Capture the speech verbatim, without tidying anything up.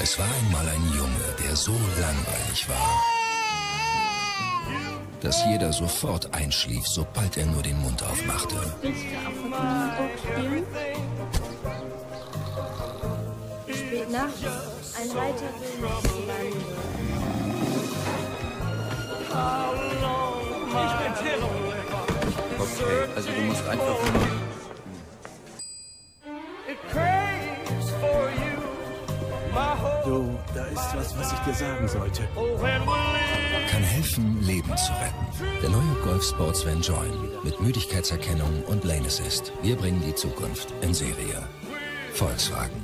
Es war einmal ein Junge, der so langweilig war, dass jeder sofort einschlief, sobald er nur den Mund aufmachte. Willst du auch Pokémon spielen? Spät nachts, ein Reiter will noch zu landen. Ich bin Tilo. Okay, also du musst einfach nur... Du, da ist was, was ich dir sagen sollte. Kann helfen, Leben zu retten. Der neue Golf Sports Van Join mit Müdigkeitserkennung und Lane Assist. Wir bringen die Zukunft in Serie. Volkswagen.